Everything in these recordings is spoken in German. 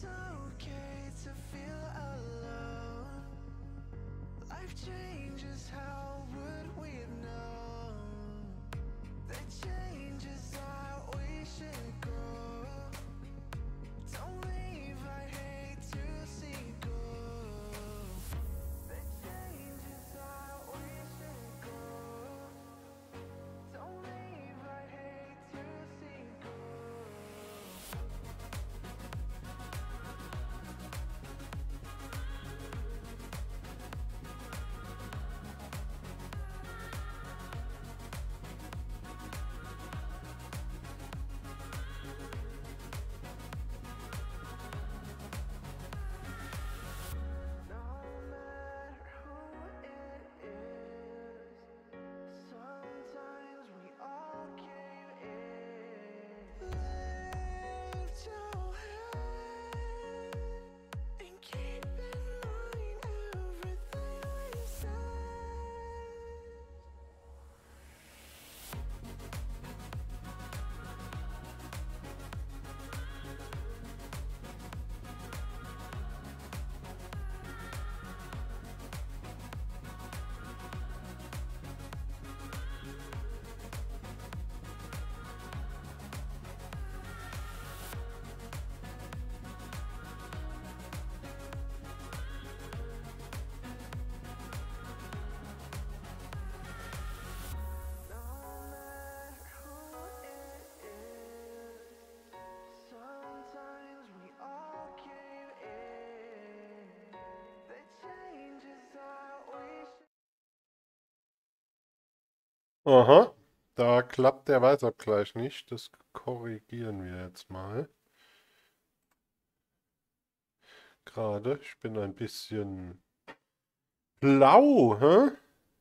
Aha, da klappt der Weißabgleich nicht. Das korrigieren wir jetzt mal. Gerade, ich bin ein bisschen blau, hä?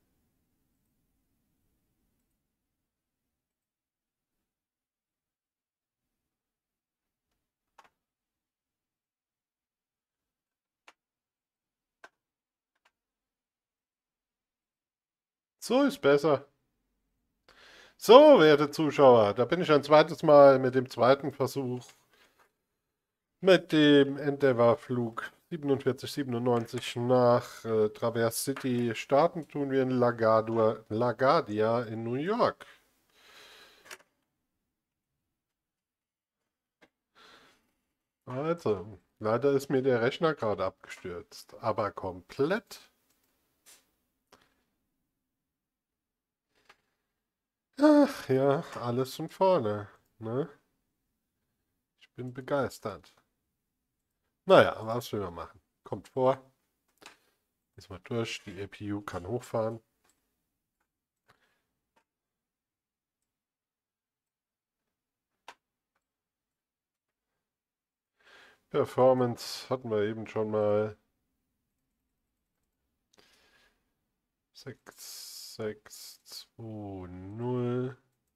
So ist besser. So, werte Zuschauer, da bin ich ein zweites Mal mit dem zweiten Versuch mit dem Endeavour-Flug 4797 nach Traverse City. Starten tun wir in LaGuardia in New York. Also, leider ist mir der Rechner gerade abgestürzt, aber komplett. Ach ja, alles von vorne, ne? Ich bin begeistert. Naja, was will man machen? Kommt vor. Ist mal durch. Die APU kann hochfahren. Performance hatten wir eben schon mal. 6, 6, 2, 0.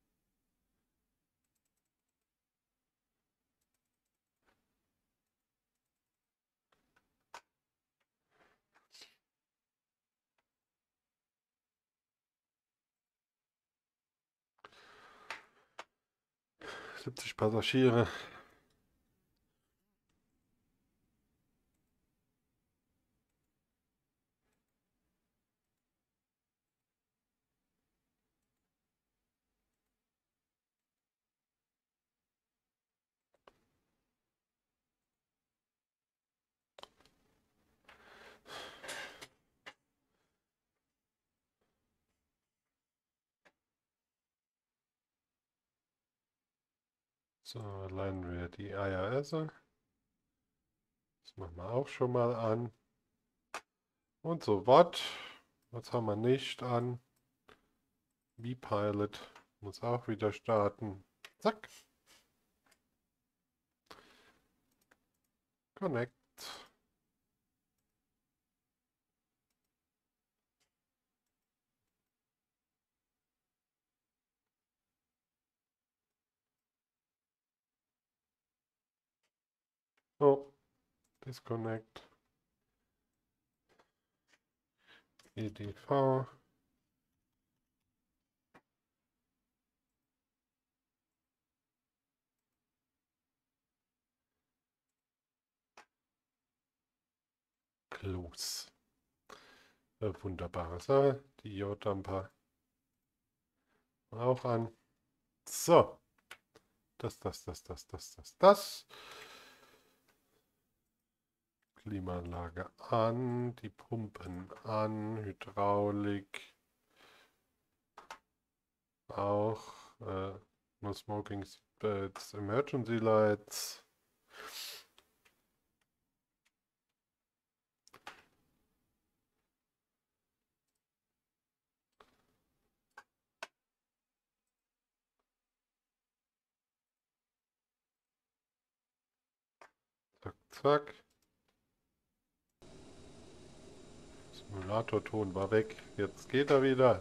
Siebzig Passagiere. So, leihen wir die IRS. Das machen wir auch schon mal an. Und so was. Was haben wir nicht an? B-Pilot muss auch wieder starten. Zack. Connect. Oh, Disconnect. EDV. los. Wunderbare Sache. Die J-Damper auch an. So. Das. Klimaanlage an, die Pumpen an, Hydraulik auch, No Smoking Seatbelts, Emergency Lights. Zack, zack. Simulatorton war weg. Jetzt geht er wieder.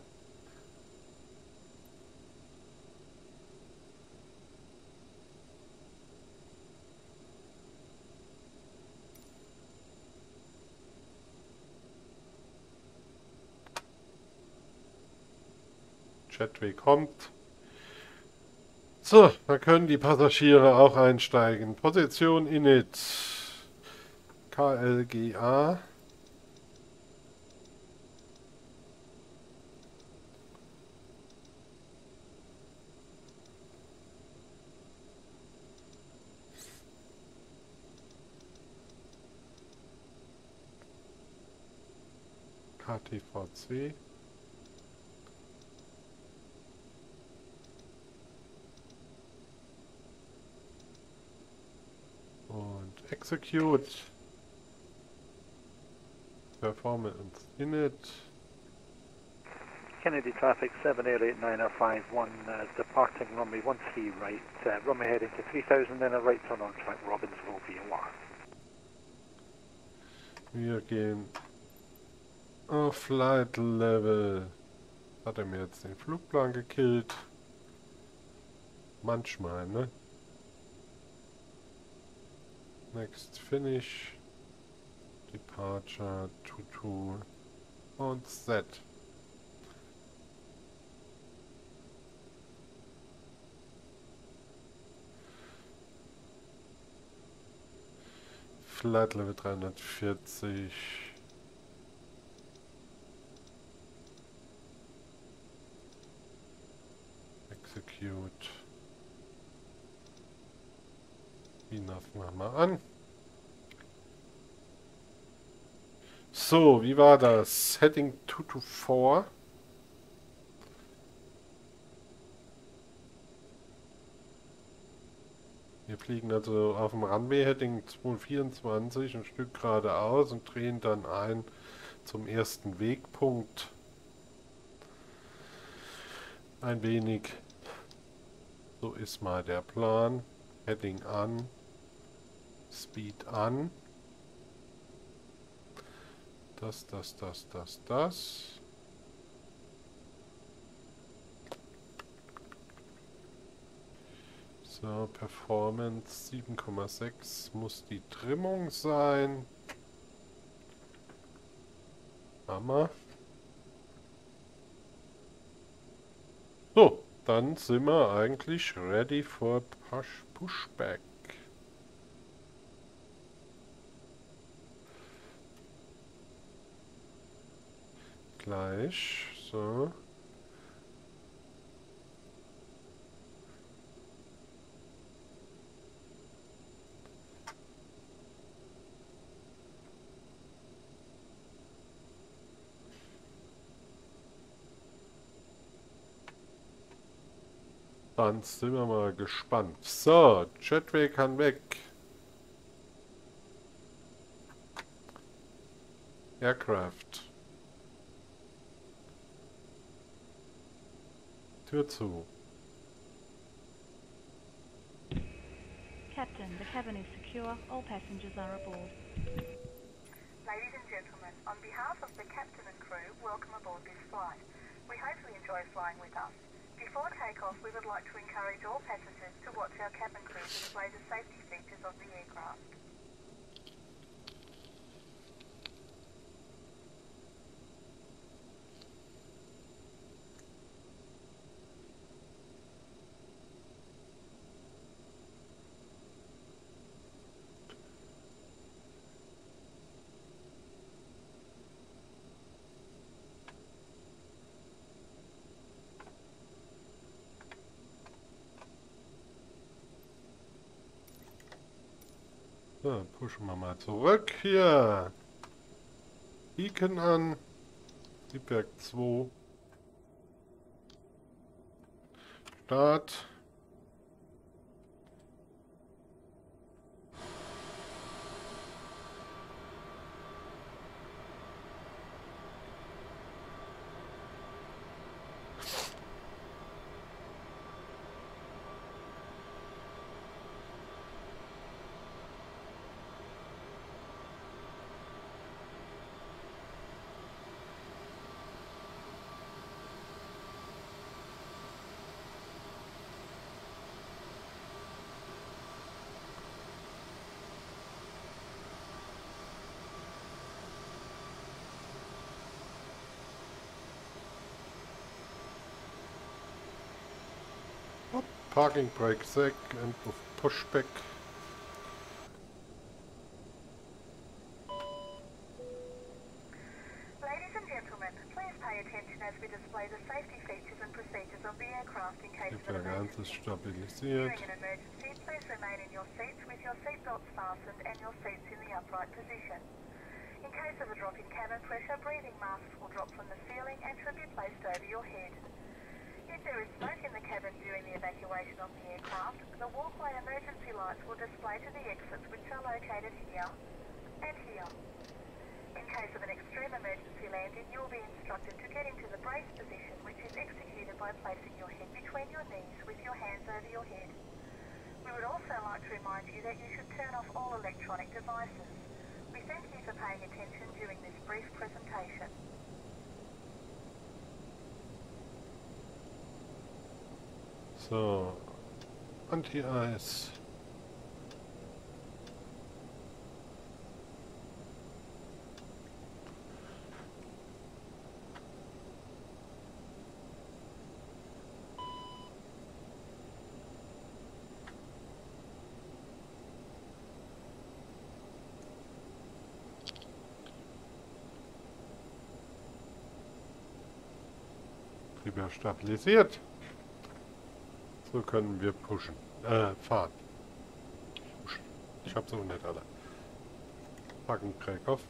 Jetway kommt. So, da können die Passagiere auch einsteigen. Position Init. KLGA. KTVC. Und Execute. Performance Init. Kennedy traffic 7889051, departing runway 13 right, runway heading to 3000, then a right turn on track Robbinsville VOR. Wir gehen auf Flight Level. Hat er mir jetzt den Flugplan gekillt? Manchmal, ne? Next Finish. Departure, Tutu und Set. Flight Level 340. Execute. Enough machen wir an. So, wie war das? Heading 224. Wir fliegen also auf dem Runway Heading 224 ein Stück geradeaus und drehen dann ein zum ersten Wegpunkt. Ein wenig. So ist mal der Plan. Heading an. Speed an. Das. So, Performance 7,6 muss die Trimmung sein. Hammer. So, dann sind wir eigentlich ready for Pushback. Gleich, so. Dann sind wir mal gespannt. So, Jetway kann weg. Aircraft. Tür zu. Captain, the cabin is secure. All passengers are aboard. Ladies and gentlemen, on behalf of the captain and crew, welcome aboard this flight. We hope you enjoy flying with us. Before takeoff, we would like to encourage all passengers to watch our cabin crew display the safety features of the aircraft. So, pushen wir mal zurück hier. Beacon an. Triebwerk 2. Start. Parking brake sack and pushback. Ladies and gentlemen, please pay attention as we display the safety features and procedures of the aircraft in case of an Triebwerk 1 ist emergency. stabilisiert. During an emergency, please remain in your seats with your seatbelts fastened and your seats in the upright position. In case of a drop in cabin pressure, breathing masks will drop from the ceiling and should be placed over your head. If there is smoke in the cabin during the evacuation of the aircraft, the walkway emergency lights will display to the exits, which are located here and here. In case of an extreme emergency landing, you will be instructed to get into the brace position, which is executed by placing your head between your knees with your hands over your head. We would also like to remind you that you should turn off all electronic devices. We thank you for paying attention during this brief presentation. So, Anti-Eis. Triebwerk stabilisiert. So können wir pushen. Fahren. Pushen. Ich habe so nicht alle. Packen Brake auf.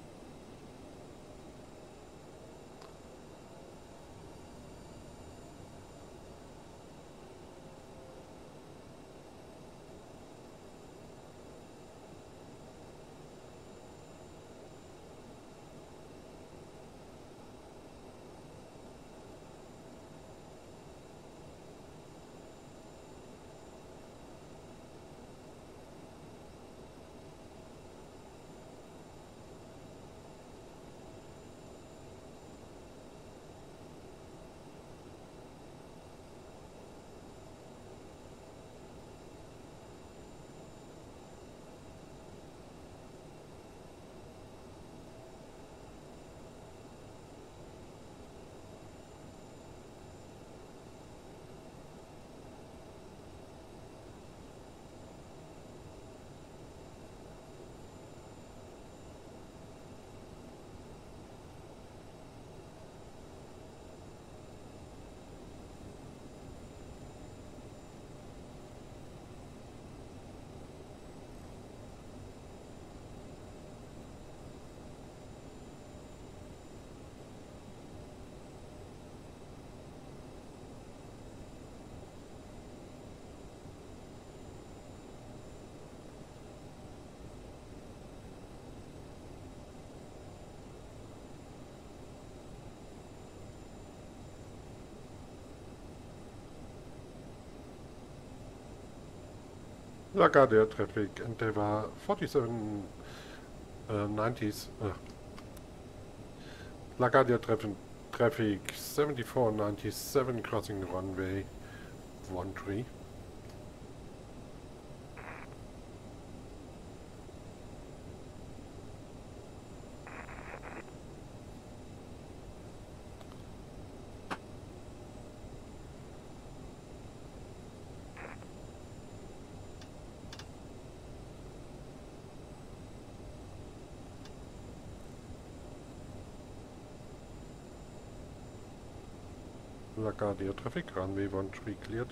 LaGuardia traffic, Endeavour 4790s. LaGuardia traffic 7497 crossing runway 13. LaGuardia traffic, runway 13 cleared.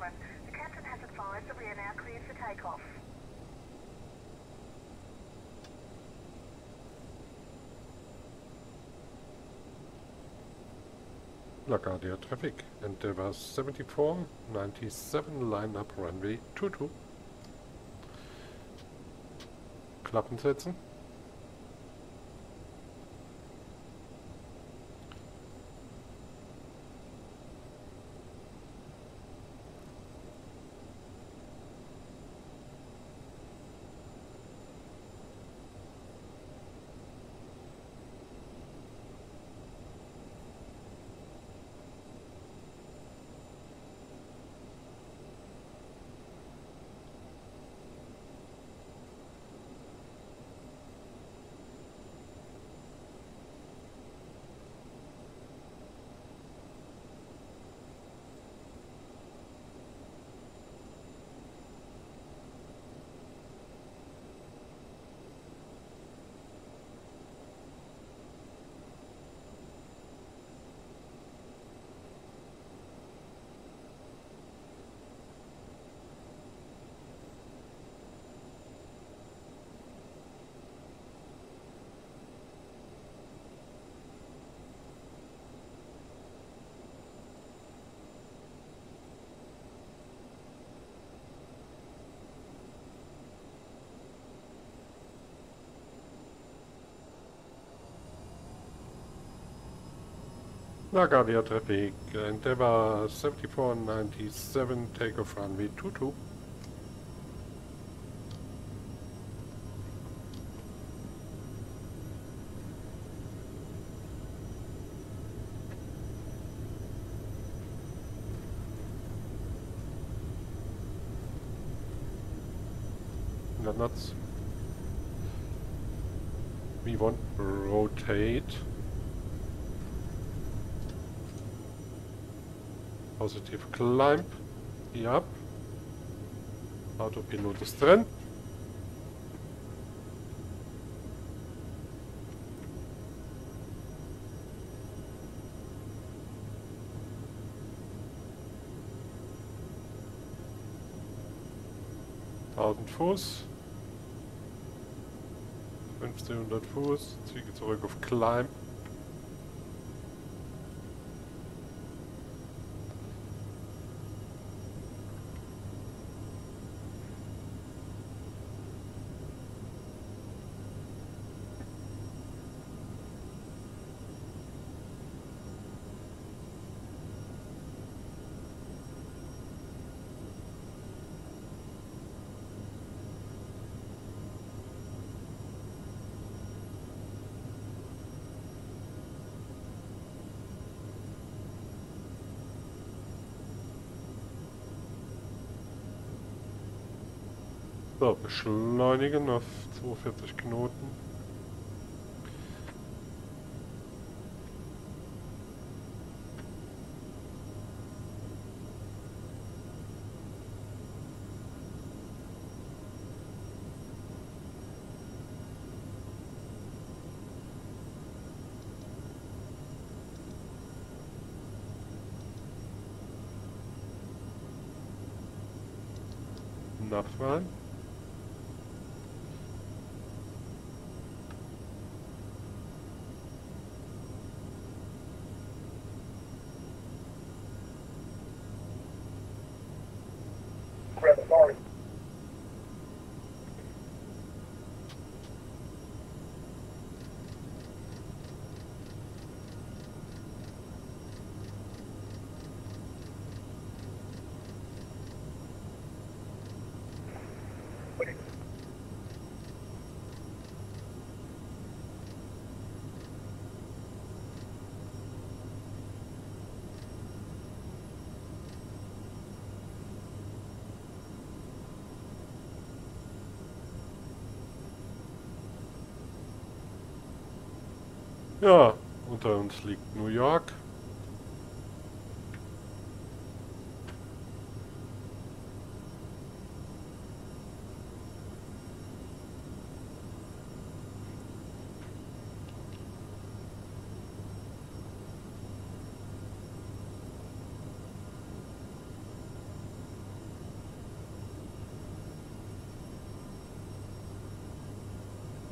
gentlemen, the captain has advised that we are now cleared for takeoff. LaGuardia traffic. Endeavour 74, 97, line up runway 22. Klappen setzen. LaGuardia traffic. Endeavour 74, 97, takeoff runway 22. Knots. We want rotate. Positive climb. Hier. Autopilot ist drin. Fuß. 1500 Fuß. Züge zurück auf Climb. So, beschleunigen auf 42 Knoten. Nachfahren. Ja, unter uns liegt New York.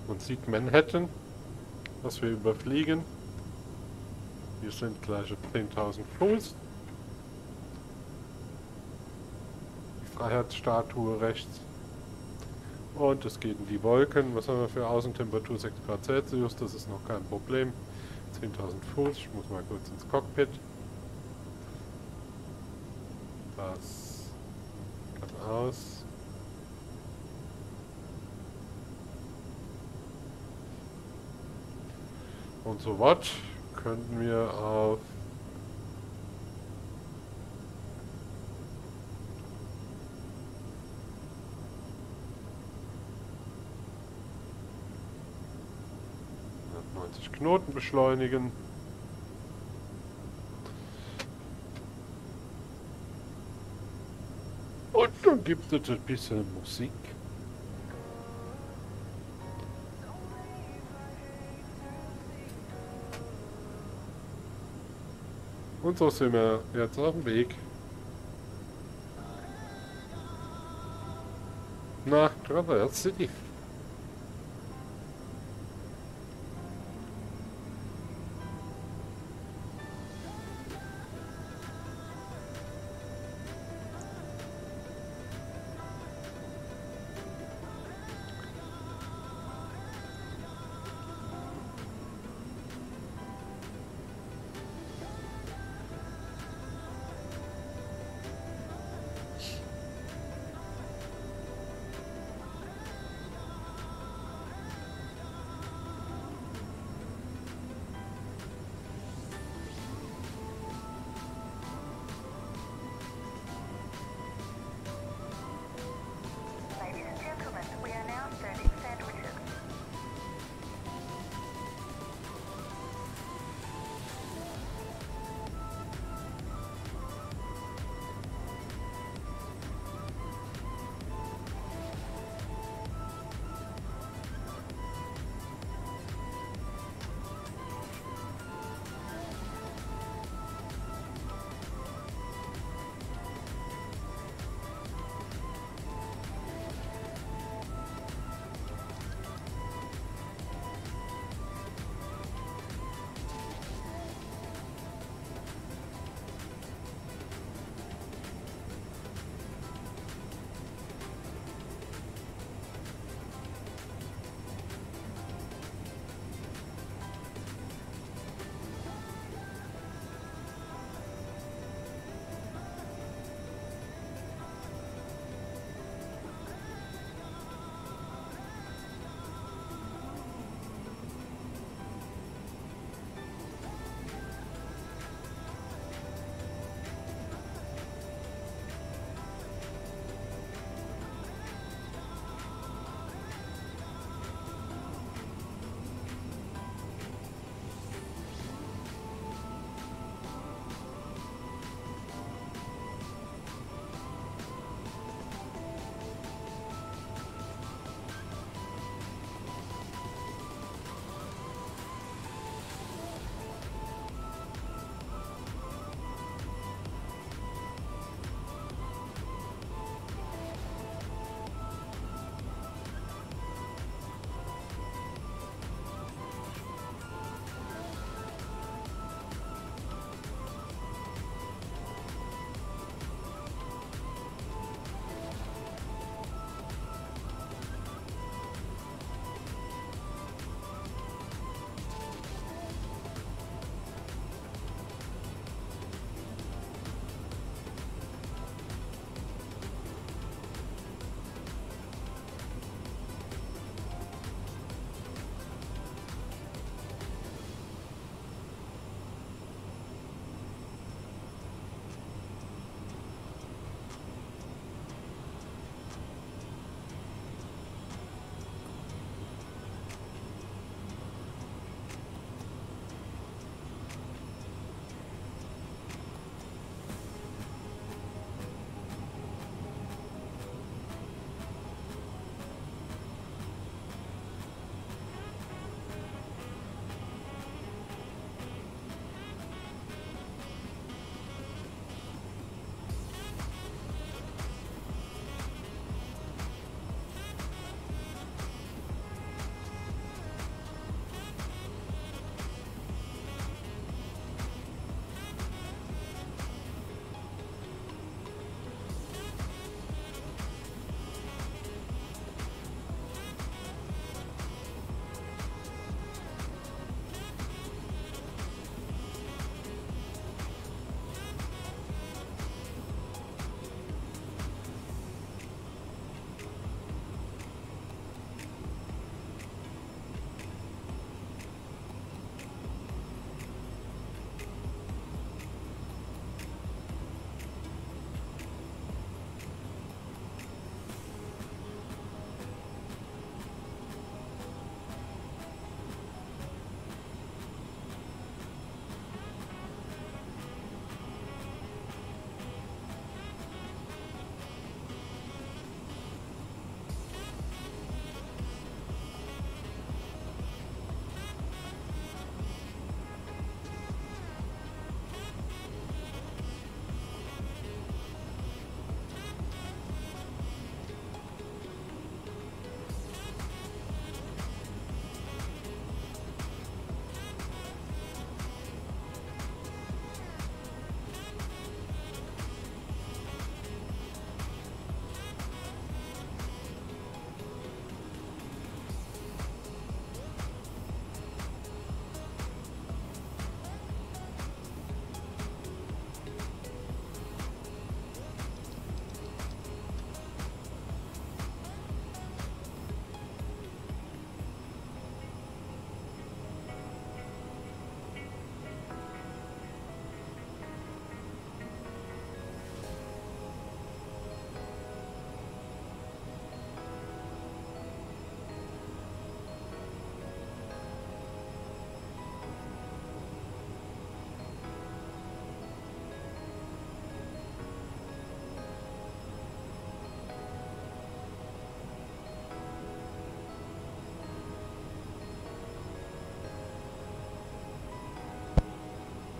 Man sieht Manhattan, was wir überfliegen. Wir sind gleich auf 10.000 Fuß. Die Freiheitsstatue rechts. Und es geht in die Wolken. Was haben wir für Außentemperatur? 6 Grad Celsius. Das ist noch kein Problem. 10.000 Fuß. Ich muss mal kurz ins Cockpit. Das kann aus. Und so was könnten wir auf Knoten beschleunigen. Und dann gibt es ein bisschen Musik. Und so sind wir jetzt auf dem Weg. Nach Traverse City.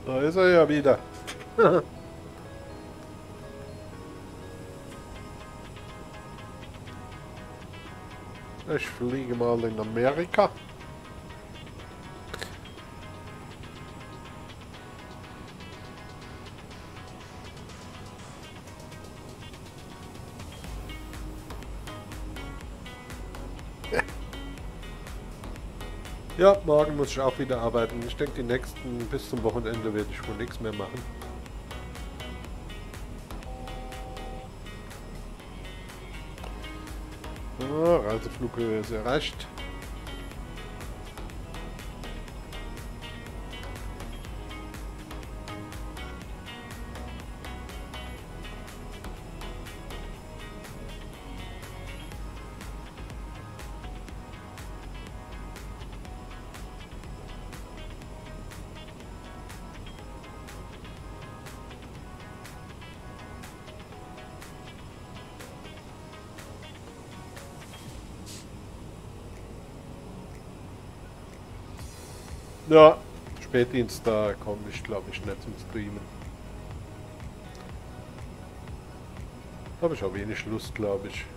Da ist er ja wieder. Ich fliege mal in Amerika. Ja, morgen muss ich auch wieder arbeiten. Ich denke, die nächsten bis zum Wochenende werde ich wohl nichts mehr machen. So, Reiseflughöhe ist erreicht. Ja, Spätdienst, da komme ich glaube ich nicht zum Streamen. Habe ich auch wenig Lust, glaube ich.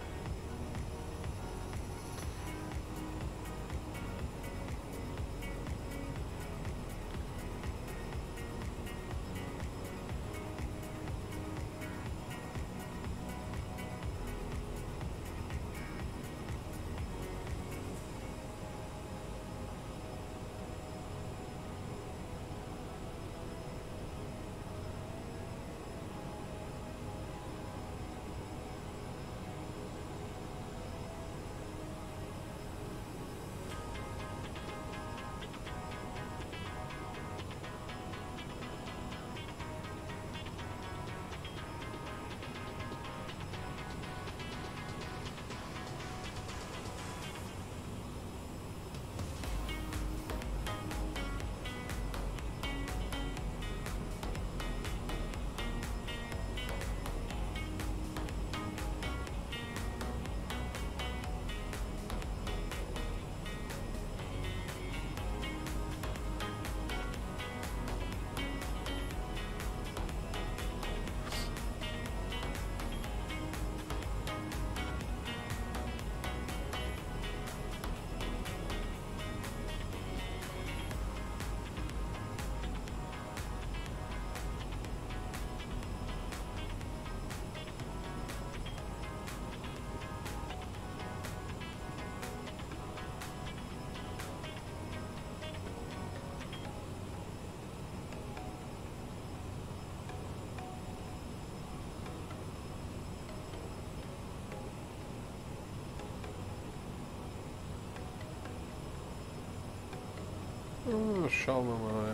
Schauen wir mal.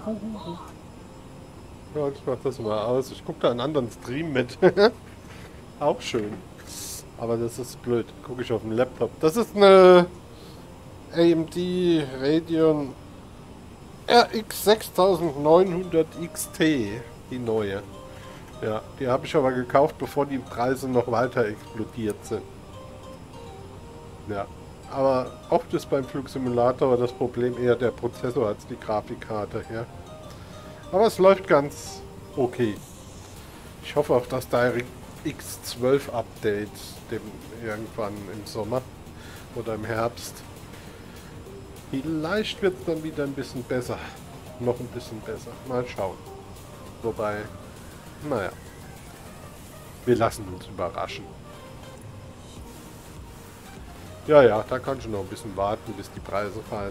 Ja, ich mach das mal aus. Ich gucke da einen anderen Stream mit. Auch schön. Aber das ist blöd. Gucke ich auf dem Laptop. Das ist eine AMD Radeon RX 6900 XT. Die neue. Ja, die habe ich aber gekauft, bevor die Preise noch weiter explodiert sind. Ja, aber oft ist beim Flugsimulator das Problem eher der Prozessor als die Grafikkarte. Ja. Aber es läuft ganz okay. Ich hoffe auf das DirectX 12 Update irgendwann im Sommer oder im Herbst. Vielleicht wird es dann wieder ein bisschen besser. Noch ein bisschen besser. Mal schauen. Wobei, naja, wir lassen uns überraschen. Ja, ja, da kann schon noch ein bisschen warten, bis die Preise fallen.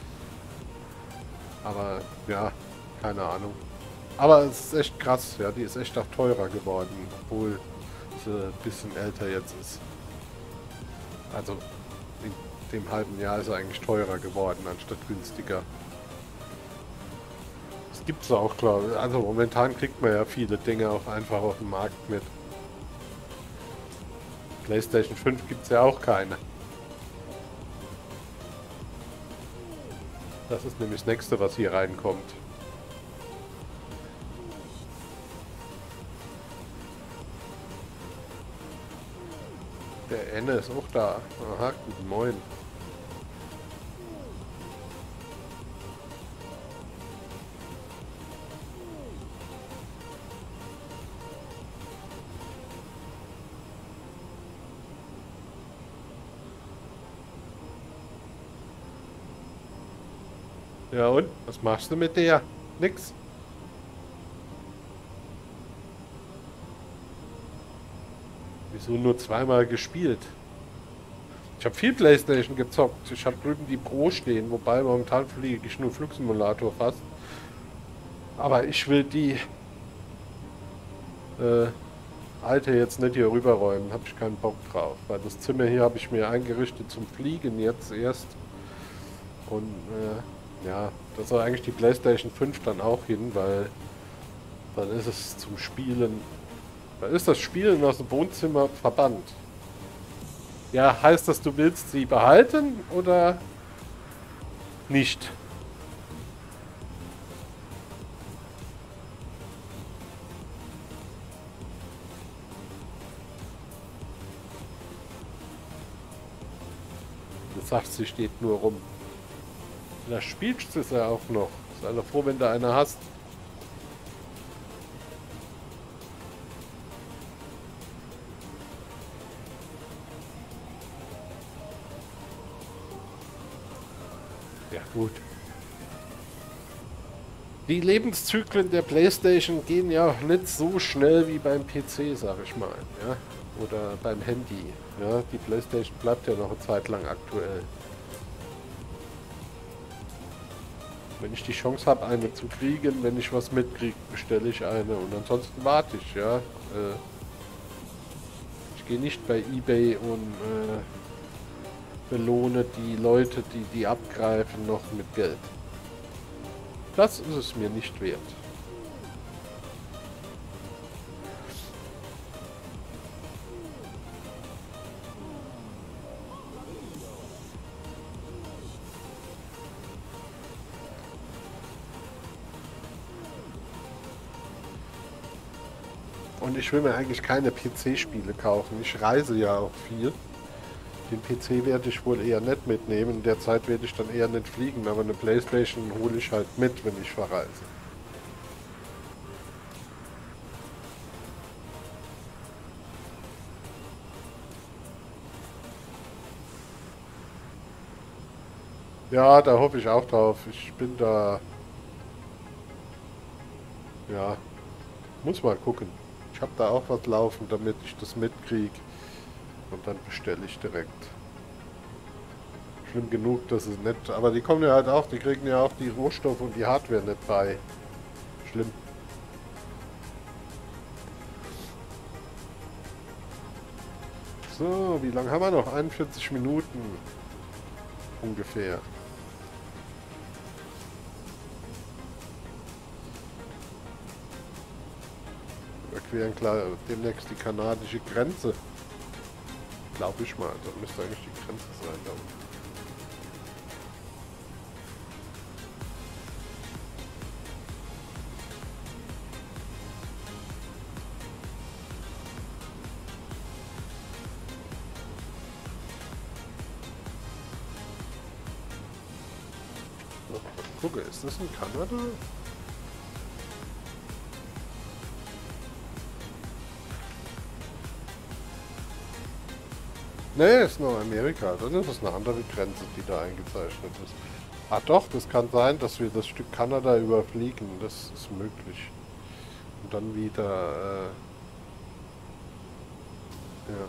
Aber, ja, keine Ahnung. Aber es ist echt krass, ja, die ist echt auch teurer geworden, obwohl sie ein bisschen älter jetzt ist. Also, in dem halben Jahr ist sie eigentlich teurer geworden, anstatt günstiger. Das gibt's auch, glaube ich. Also, momentan kriegt man ja viele Dinge auch einfach auf dem Markt mit. PlayStation 5 gibt's ja auch keine. Das ist nämlich das nächste, was hier reinkommt. Der Enne ist auch da. Aha, guten Moin. Ja und? Was machst du mit der? Nix. Wieso nur zweimal gespielt? Ich habe viel PlayStation gezockt. Ich habe drüben die Pro stehen, wobei momentan fliege ich nur Flugsimulator fast. Aber ich will die alte jetzt nicht hier rüberräumen. Habe ich keinen Bock drauf. Weil das Zimmer hier habe ich mir eingerichtet zum Fliegen jetzt erst. Und ja, da soll eigentlich die PlayStation 5 dann auch hin, weil dann ist es zum Spielen. Da ist das Spielen aus dem Wohnzimmer verbannt. Ja, heißt das, du willst sie behalten oder nicht? Du sagst, sie steht nur rum. Da spielst du es ja auch noch. Sei doch froh, wenn du eine hast. Ja, gut. Die Lebenszyklen der PlayStation gehen ja auch nicht so schnell wie beim PC, sag ich mal. Ja? Oder beim Handy. Ja? Die PlayStation bleibt ja noch eine Zeit lang aktuell. Wenn ich die Chance habe, eine zu kriegen, wenn ich was mitkriege, bestelle ich eine. Und ansonsten warte ich, ja. Ich gehe nicht bei eBay und belohne die Leute, die die abgreifen, noch mit Geld. Das ist es mir nicht wert. Und ich will mir eigentlich keine PC-Spiele kaufen. Ich reise ja auch viel. Den PC werde ich wohl eher nicht mitnehmen. In der Zeit werde ich dann eher nicht fliegen. Aber eine PlayStation hole ich halt mit, wenn ich verreise. Ja, da hoffe ich auch drauf. Ich bin da... Ja, muss mal gucken. Ich habe da auch was laufen, damit ich das mitkriege. Und dann bestelle ich direkt. Schlimm genug, dass es nicht... Aber die kommen ja halt auch, die kriegen ja auch die Rohstoffe und die Hardware nicht bei. Schlimm. So, wie lange haben wir noch? 41 Minuten. Ungefähr. überqueren demnächst die kanadische Grenze. Glaube ich mal, da müsste eigentlich die Grenze sein. Da unten. Gucke, ist das in Kanada? Nee, ist nur Amerika. Das ist eine andere Grenze, die da eingezeichnet ist. Ah doch, das kann sein, dass wir das Stück Kanada überfliegen. Das ist möglich. Und dann wieder... ja.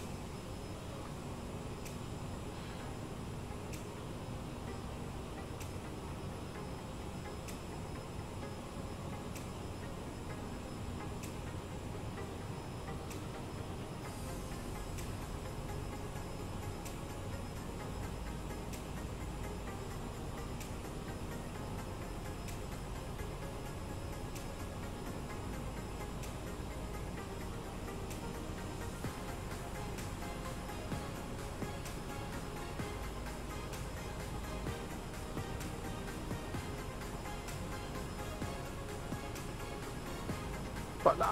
Voilà.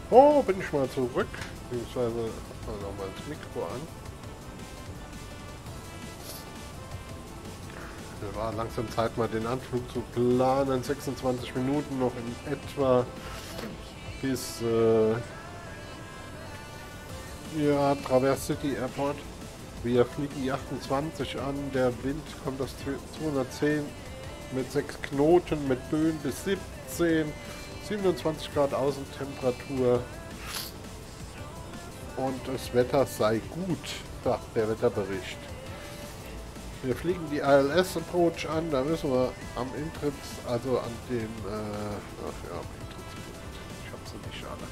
Oh, bin ich mal zurück. Beziehungsweise mal nochmal das Mikro an. Es war langsam Zeit, mal den Anflug zu planen. 26 Minuten noch in etwa bis ja, Traverse City Airport. Wir fliegen die 28 an. Der Wind kommt aus 210 mit 6 Knoten, mit Böen bis 17. 27 Grad Außentemperatur. Und das Wetter sei gut, sagt der Wetterbericht. Wir fliegen die ILS Approach an, da müssen wir am Intritts, also an dem, ach ja, am Intrittspunkt, ich hab sie nicht alle.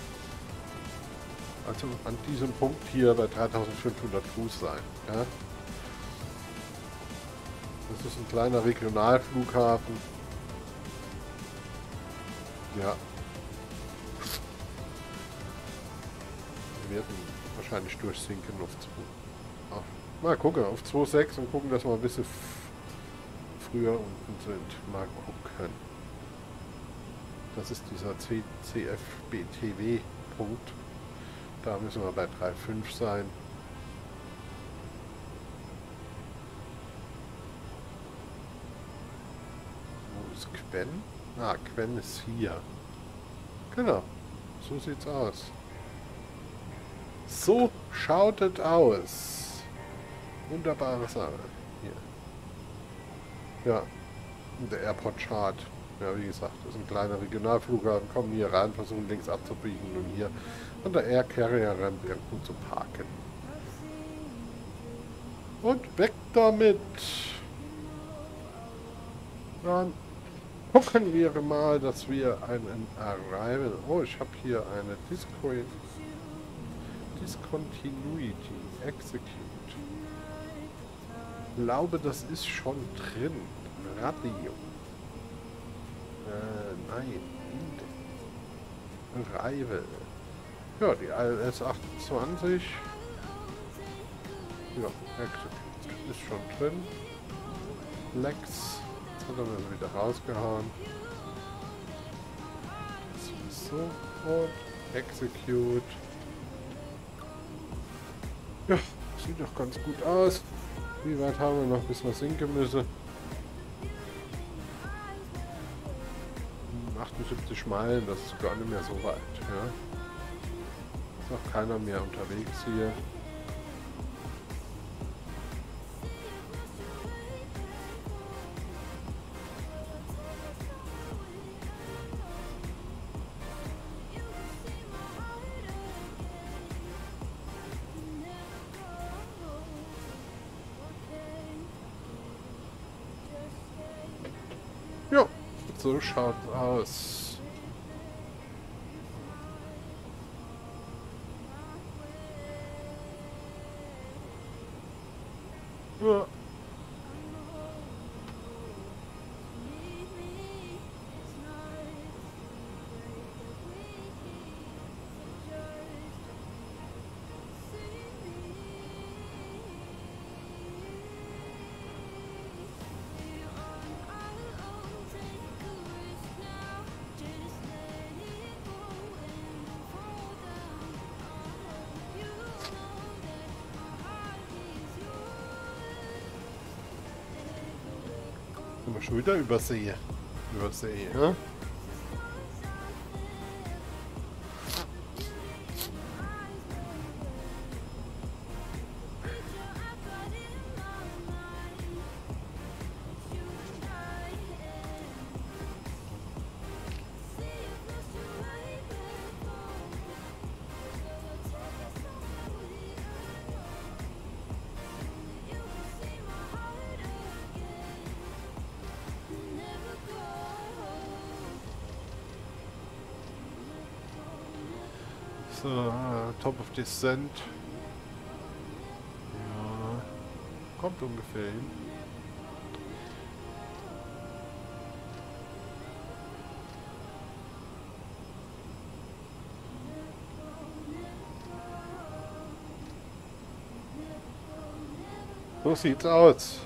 Also an diesem Punkt hier bei 3500 Fuß sein, ja. Das ist ein kleiner Regionalflughafen. Ja. Wir werden wahrscheinlich durchsinken auf 2. Mal gucken, auf 2,6 und gucken, dass wir ein bisschen früher unten sind. Mal gucken. Das ist dieser CFBTW-Punkt. Da müssen wir bei 3,5 sein. Wo ist Quen? Ah, Quen ist hier. Genau. So sieht's aus. So schaut es aus. Wunderbare Sache. Hier. Ja. Und der Airport Chart. Ja, wie gesagt, das ist ein kleiner Regionalflughafen. Kommen hier rein, versuchen links abzubiegen und hier an der Air Carrier Ramp irgendwo zu parken. Und weg damit. Dann gucken wir mal, dass wir einen Arrival... Oh, ich habe hier eine Discontinuity Execute. Ich glaube, das ist schon drin. Radio. Nein. Arrival. Ja, die ILS 28. Ja, Execute ist schon drin. Lex. Jetzt hat er mir wieder rausgehauen. So, und Execute. Ja, sieht doch ganz gut aus. Wie weit haben wir noch, bis wir sinken müssen? 78 Meilen, das ist gar nicht mehr so weit. Ja. Ist noch keiner mehr unterwegs hier. Ja, so schaut's aus. Ja. Haben wir schon wieder Übersee. Ja? So, Top of Descent. Ja, kommt ungefähr hin. So sieht's aus.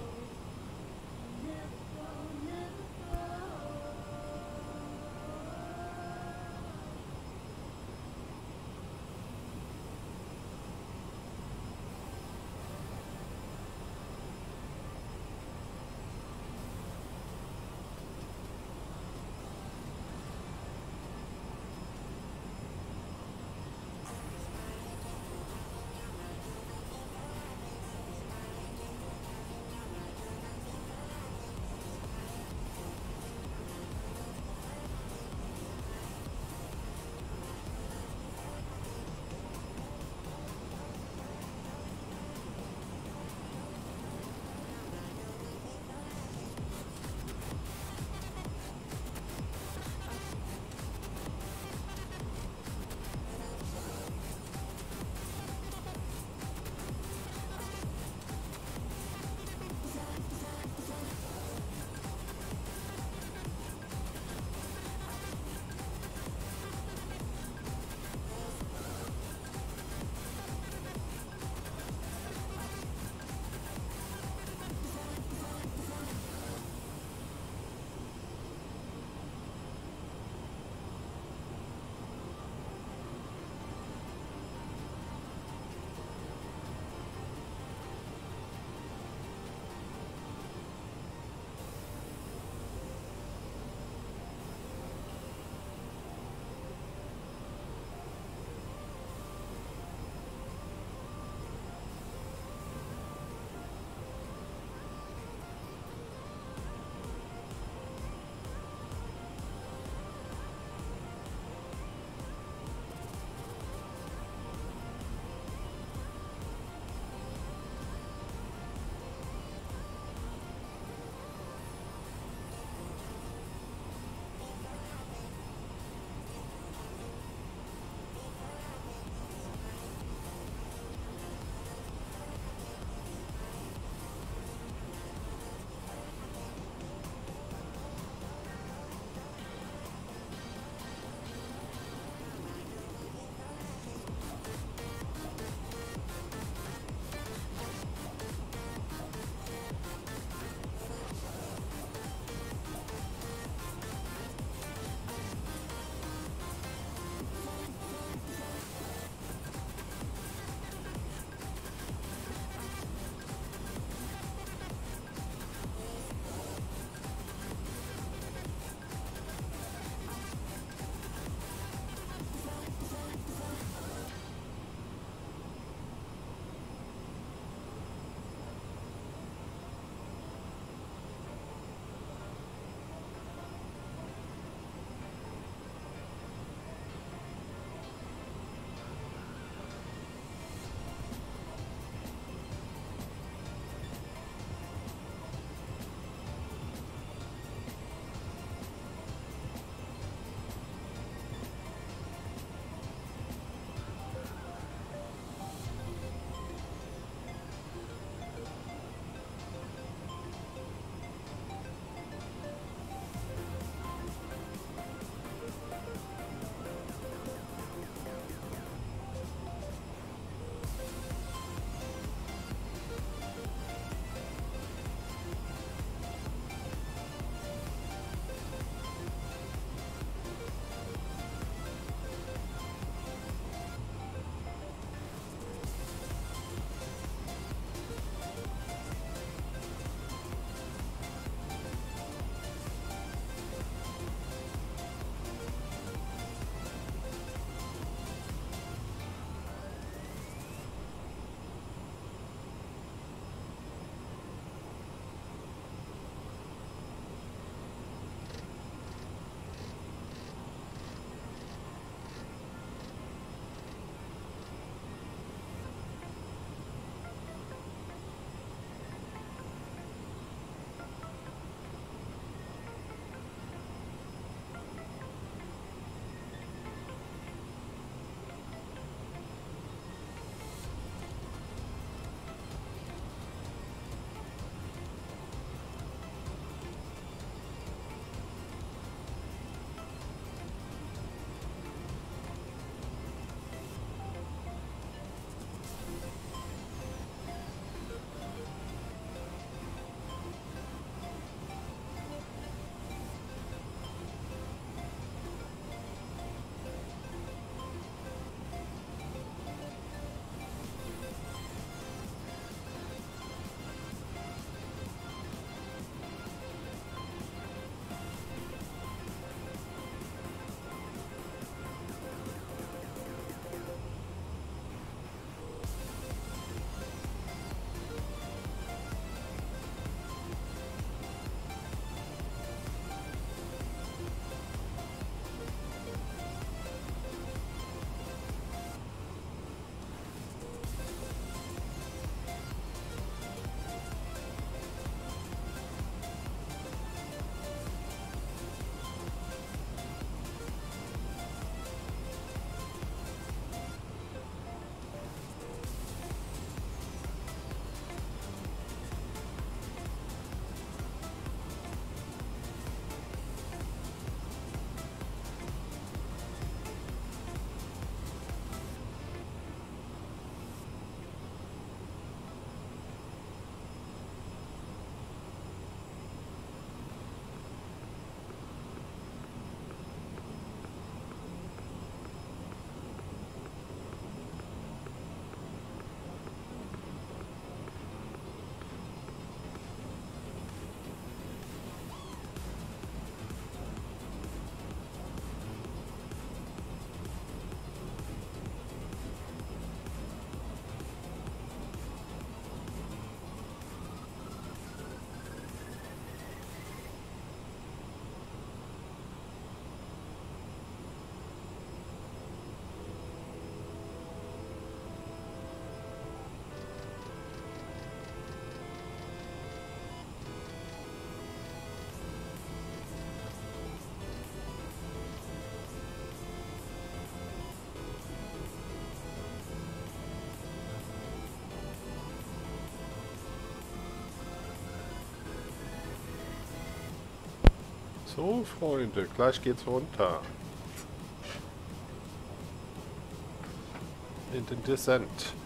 So, Freunde, gleich geht's runter. In den Descent.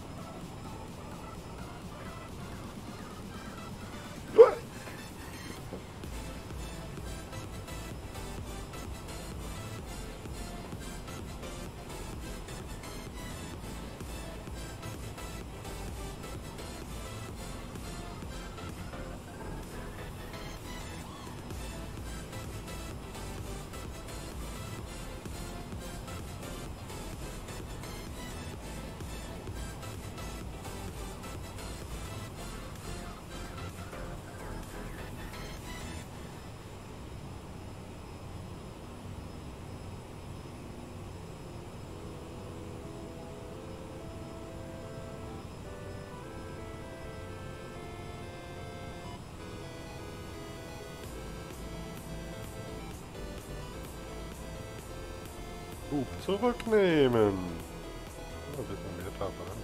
Hub zurücknehmen. Ein bisschen mehr da waren.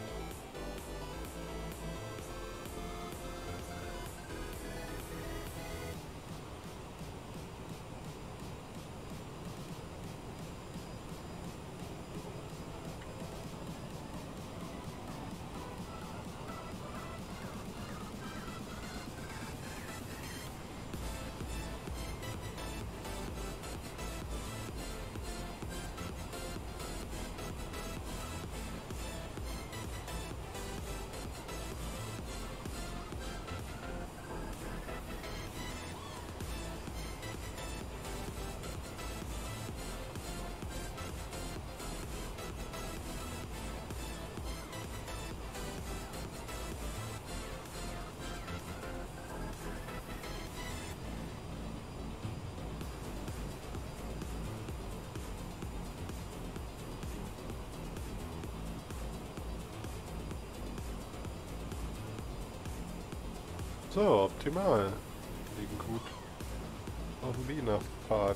So, optimal. Liegen gut auf dem Wiener Pfad.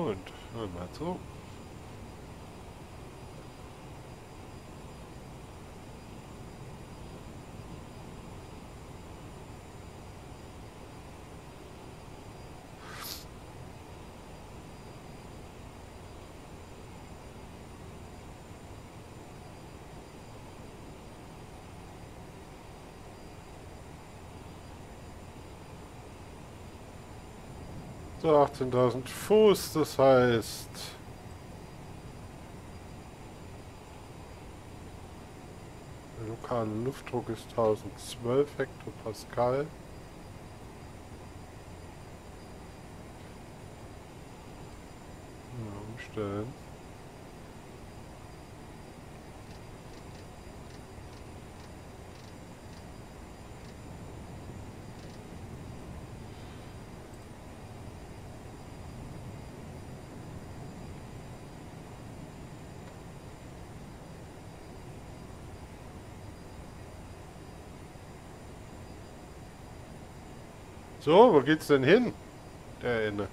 Und mal so. So, 18.000 Fuß, das heißt... Der lokale Luftdruck ist 1012 Hektopascal. Ja, umstellen. So, wo geht's denn hin? Der Ende.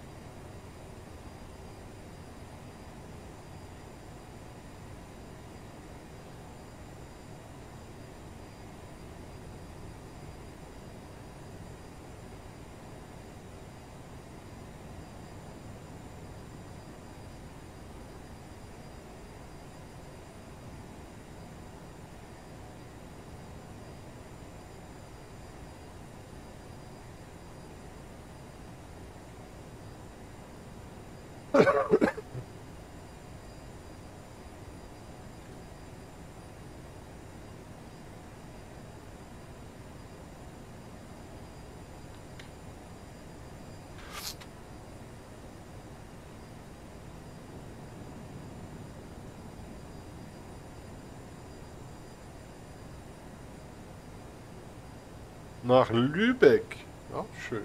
Nach Lübeck. Auch schön.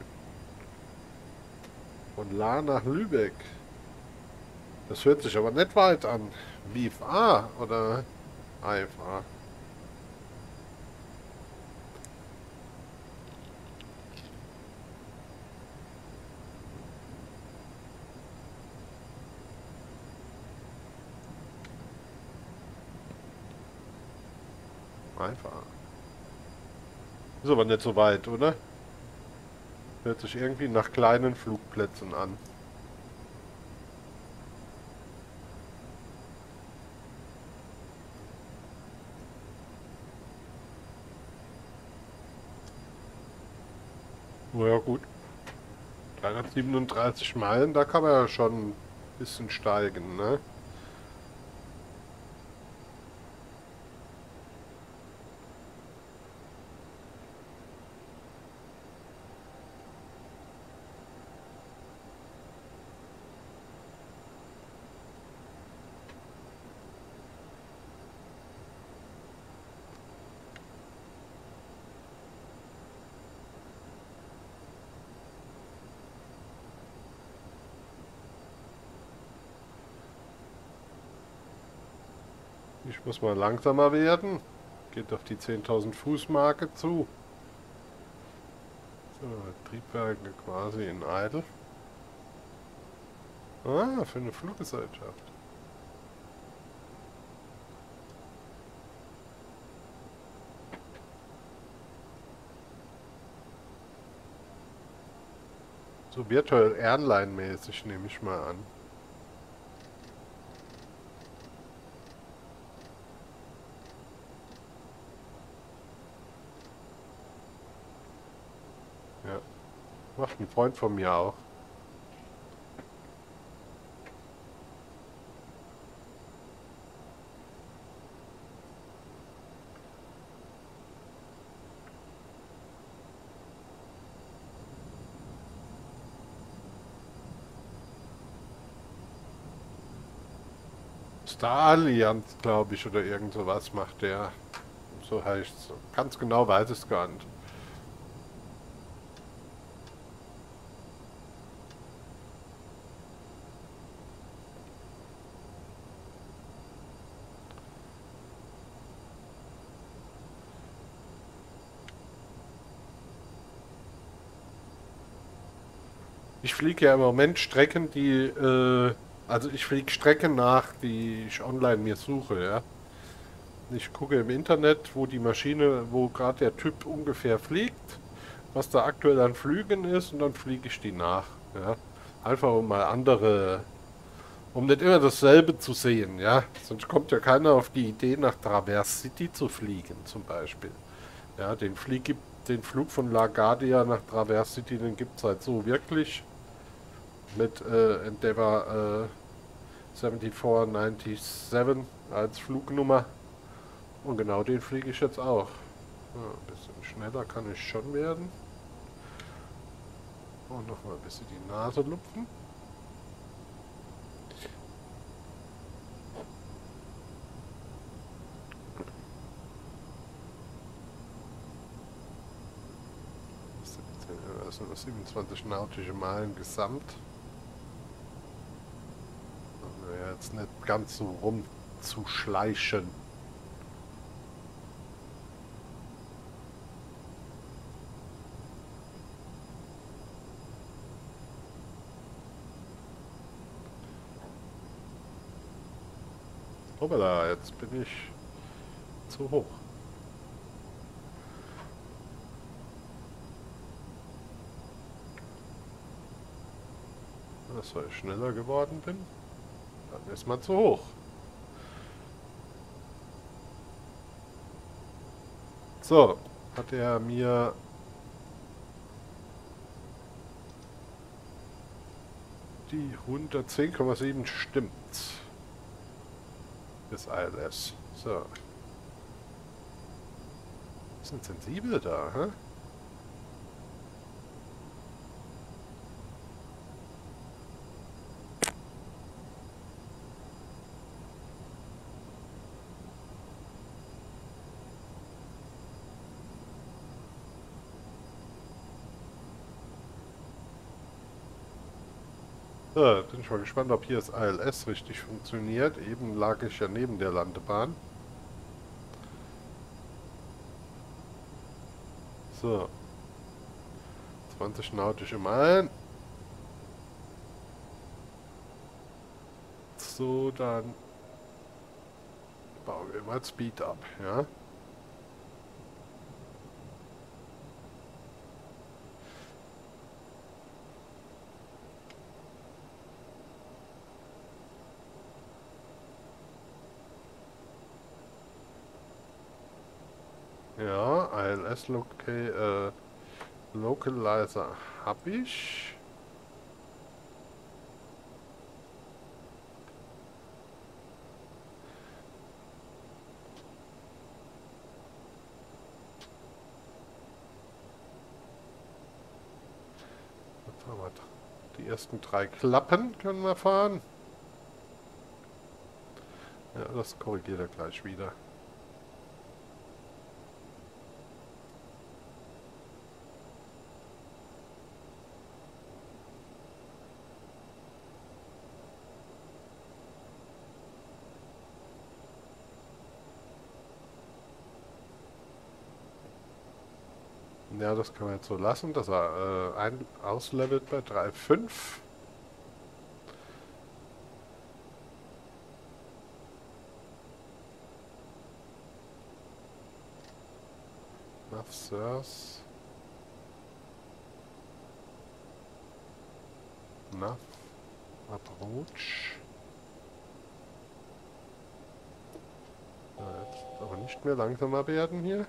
Von La nach Lübeck. Das hört sich aber nicht weit an. WIFA oder AFA? AFA. Ist aber nicht so weit, oder? Hört sich irgendwie nach kleinen Flugplätzen an. Ja gut. 337 Meilen, da kann man ja schon ein bisschen steigen, ne? Ich muss mal langsamer werden. Geht auf die 10.000 Fuß Marke zu. So, Triebwerke quasi in Idle. Ah, für eine Fluggesellschaft. So Virtual Airline mäßig nehme ich mal an. Ja. Macht ein Freund von mir auch. Star Allianz, glaube ich, oder irgend sowas macht der. So heißt's. Ganz genau weiß ich es gar nicht. Ich fliege ja im Moment Strecken, also ich fliege Strecken nach, die ich online mir suche, ja. Ich gucke im Internet, wo die Maschine, wo gerade der Typ ungefähr fliegt, was da aktuell an Flügen ist und dann fliege ich die nach, ja. Einfach um mal andere, um nicht immer dasselbe zu sehen, ja. Sonst kommt ja keiner auf die Idee, nach Traverse City zu fliegen, zum Beispiel. Ja, den Flug von LaGuardia nach Traverse City, den gibt es halt so wirklich mit Endeavour 7497 als Flugnummer. Und genau den fliege ich jetzt auch. Ja, ein bisschen schneller kann ich schon werden. Und nochmal ein bisschen die Nase lupfen. Das sind 27 nautische Meilen gesamt. Ja, jetzt nicht ganz so rumzuschleichen. Hoppala, jetzt bin ich zu hoch. Das, weil ich schneller geworden bin, dann ist man zu hoch. So, hat er mir die 110,7 stimmt. Bis ILS. So. Sind sensibel da, hä? So, bin ich mal gespannt, ob hier das ILS richtig funktioniert. Eben lag ich ja neben der Landebahn. So. 20 nautische Meilen. So, dann bauen wir mal Speed ab, ja. Ja, ILS Localizer habe ich. Jetzt haben wir die ersten 3 Klappen können wir fahren. Ja, das korrigiert er gleich wieder. Ja, das kann man jetzt so lassen, dass er auslevelt bei 3,5. Nav Source. Nav Approach. Jetzt aber nicht mehr langsamer werden hier.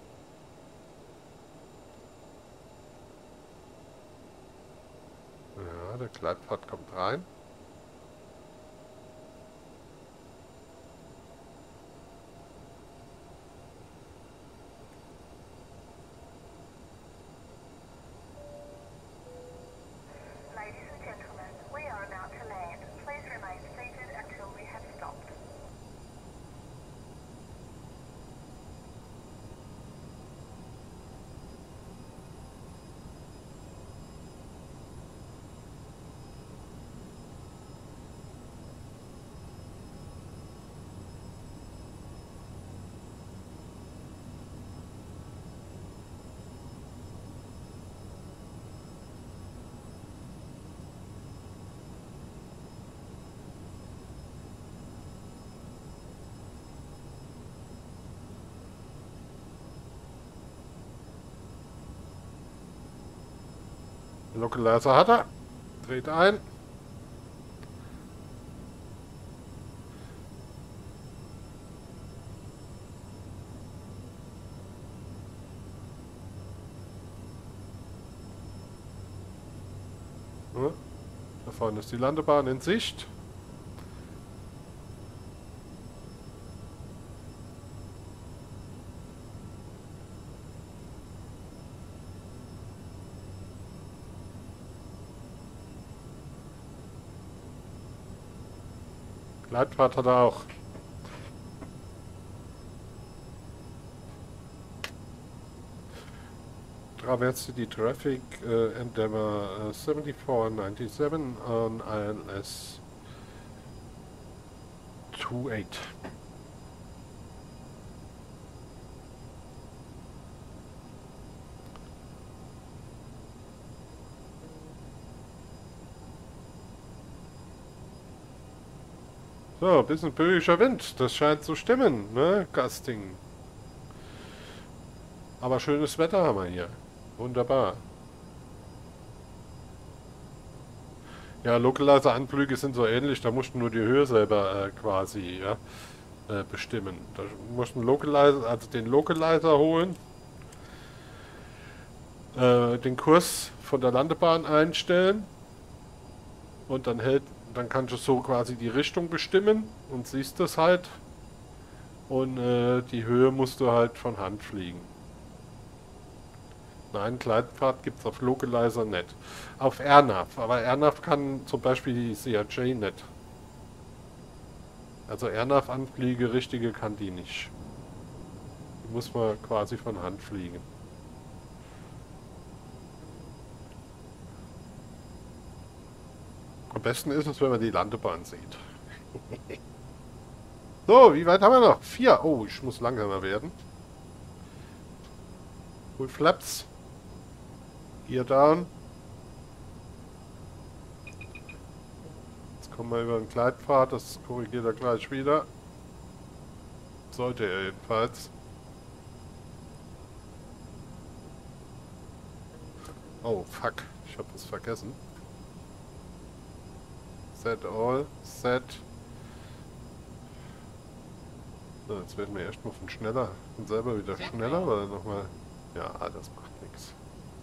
Ja, der Gleitpfad kommt rein. Ladies and gentlemen, we are about to land. Please remain seated until we have stopped. Localizer hat er. Dreht ein. Ja, da vorne ist die Landebahn in Sicht. Gleitpfad hat er auch. Traverse City Traffic Endeavour 7497 on ILS 28. So, ein bisschen böiger Wind, das scheint zu stimmen, ne, Gusting. Aber schönes Wetter haben wir hier. Wunderbar. Ja, Localizer-Anflüge sind so ähnlich, da musst du nur die Höhe selber quasi bestimmen. Da musst du den Localizer holen, den Kurs von der Landebahn einstellen und dann kannst du so quasi die Richtung bestimmen und siehst das halt. Und die Höhe musst du halt von Hand fliegen. Nein, Gleitpfad gibt es auf Localizer nicht. Auf AirNav, aber AirNav kann zum Beispiel die CRJ nicht. Also AirNav-Anflüge, richtige kann die nicht. Die muss man quasi von Hand fliegen. Am besten ist es, wenn man die Landebahn sieht. So, wie weit haben wir noch? 4. Oh, ich muss langsamer werden. Full Flaps. Gear down. Jetzt kommen wir über den Gleitpfad. Das korrigiert er gleich wieder. Sollte er jedenfalls. Oh, fuck. Ich habe es vergessen. Set all. Set. So, jetzt werden wir erstmal von selber wieder schneller, weil nochmal... Ja, das macht nichts.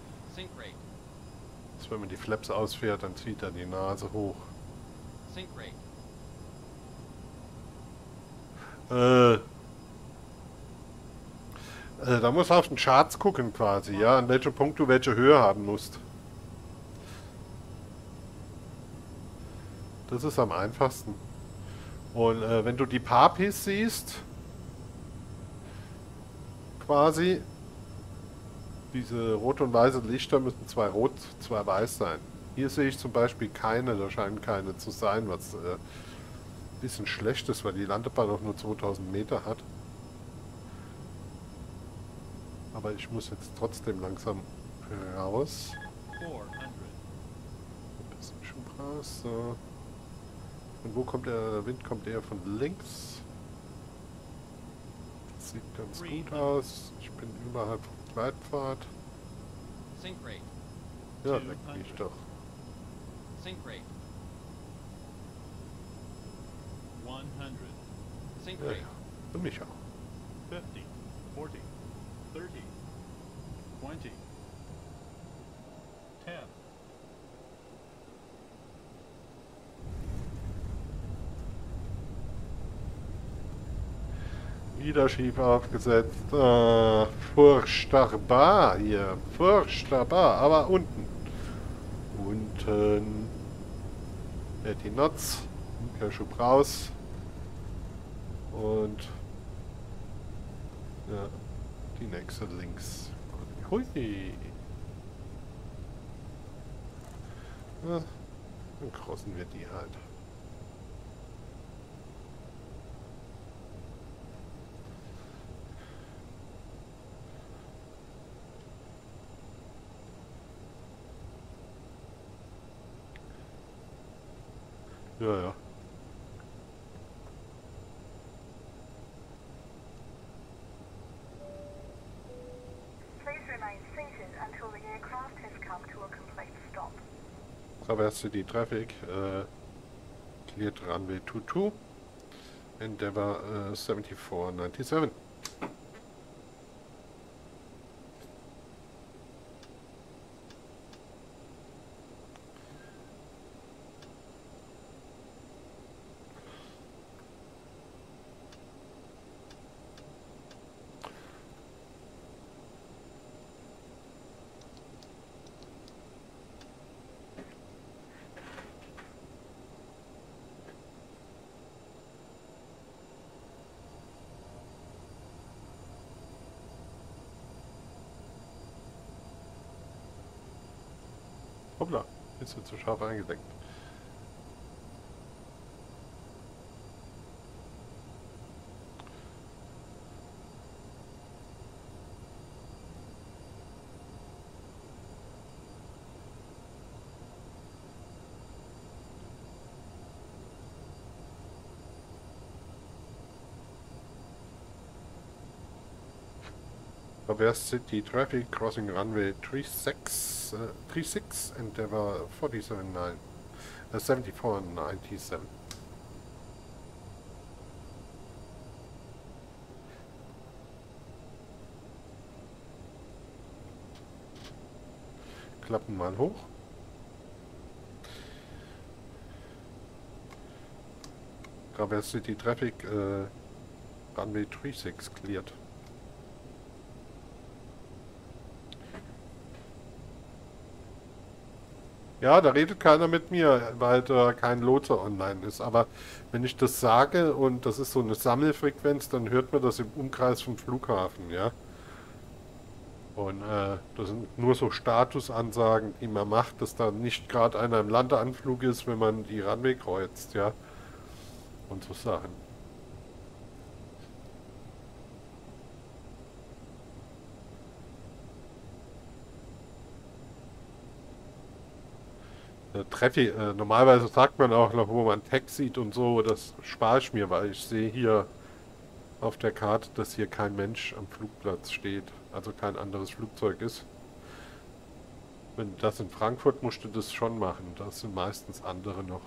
Jetzt, wenn man die Flaps ausfährt, dann zieht er die Nase hoch. Da musst du auf den Charts gucken quasi, ja, an welchem Punkt du welche Höhe haben musst. Das ist am einfachsten. Und wenn du die Papis siehst, quasi, diese rot und weiße Lichter müssen zwei rot, zwei weiß sein. Hier sehe ich zum Beispiel keine, da scheinen keine zu sein, was ein bisschen schlecht ist, weil die Landebahn auch nur 2000 Meter hat. Aber ich muss jetzt trotzdem langsam raus. Ein bisschen Schub raus. So. Und wo kommt der Wind? Kommt eher von links. Das sieht ganz gut aus. Ich bin überhalb vom Gleitpfad. Ja, leck mich doch. Ja, für mich auch. 50, 40, 30, 20, 10. Wieder schief aufgesetzt. Furchtbar hier. Furchtbar. Aber unten. Unten. Die Notz. Umkehrschub raus. Und ja, die nächste links. Hui. Ja, dann crossen wir die halt. Ja, ja. Please remain seated until the aircraft has come to a complete stop. stop. Traverse City Traffic, cleared runway 22, Endeavour 7497. Hoppla, ist jetzt zu scharf eingesenkt. Traverse City Traffic crossing runway 36, Endeavour 7497. Klappen mal hoch. Traverse City Traffic runway 36 cleared. Ja, da redet keiner mit mir, weil da kein Lotse online ist. Aber wenn ich das sage und das ist so eine Sammelfrequenz, dann hört man das im Umkreis vom Flughafen, ja. Und das sind nur so Statusansagen, die man macht, dass da nicht gerade einer im Landeanflug ist, wenn man die Runway kreuzt, ja. Und so Sachen. Normalerweise sagt man auch noch, wo man Tag sieht und so, das spare ich mir, weil ich sehe hier auf der Karte, dass hier kein Mensch am Flugplatz steht, also kein anderes Flugzeug ist. Wenn das in Frankfurt musst du das schon machen, das sind meistens andere noch.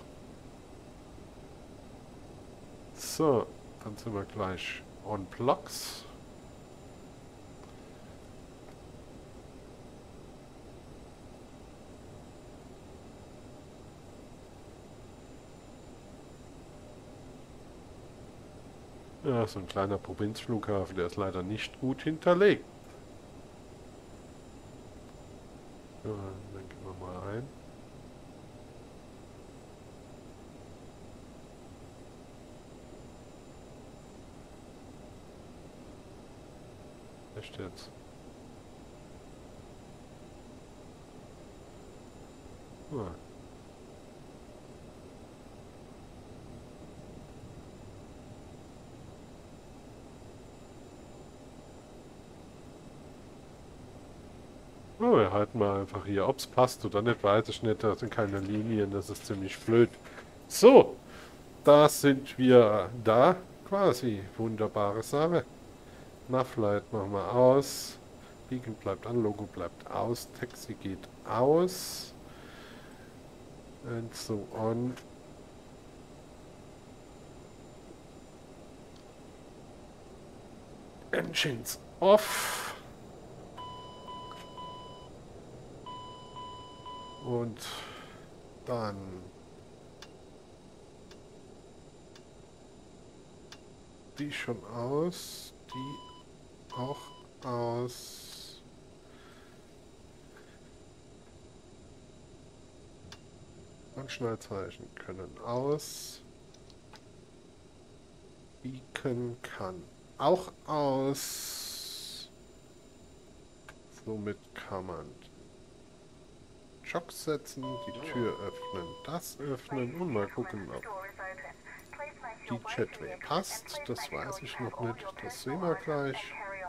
So, dann sind wir gleich on blocks. Ja, so ein kleiner Provinzflughafen, der ist leider nicht gut hinterlegt. Ja, dann gehen wir mal ein. Echt jetzt? Ah. Oh, wir halten mal einfach hier. Ob es passt oder nicht, weiß ich nicht. Da sind keine Linien, das ist ziemlich blöd. So, da sind wir da quasi. Wunderbare Sache. Navlight machen wir aus. Beacon bleibt an, Logo bleibt aus. Taxi geht aus. And so on. Engines off. Und dann die schon aus, die auch aus. Anschnallzeichen können aus. Beacon kann auch aus. Somit kann man Schock setzen, die Tür öffnen, das öffnen und mal gucken, ob die Jetway passt. Das weiß ich noch nicht, das sehen wir gleich.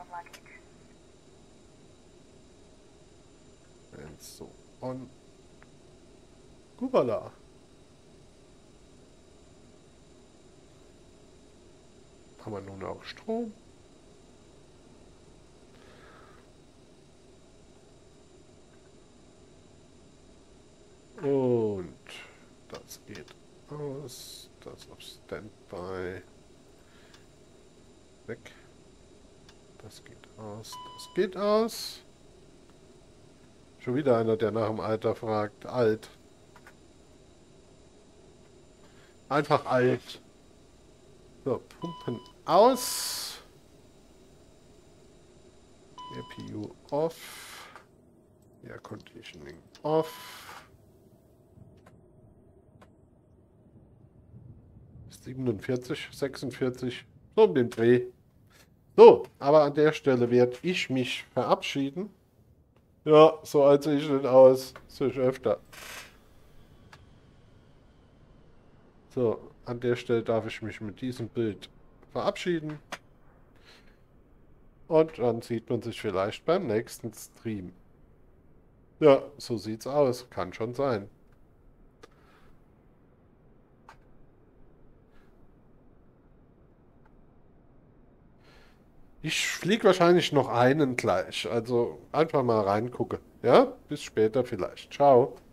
Und so, on. Gubala. Haben wir nun auch Strom? Das geht aus. Das auf Standby. Weg. Das geht aus. Das geht aus. Schon wieder einer, der nach dem Alter fragt. Alt. Einfach alt. So, Pumpen aus. APU off. Air Conditioning off. 47, 46. So um den Dreh. So, aber an der Stelle werde ich mich verabschieden. Ja, so alt sehe ich nicht aus. So ich öfter. So, an der Stelle darf ich mich mit diesem Bild verabschieden. Und dann sieht man sich vielleicht beim nächsten Stream. Ja, so sieht's aus. Kann schon sein. Ich fliege wahrscheinlich noch einen gleich. Also einfach mal reingucken. Ja, bis später vielleicht. Ciao.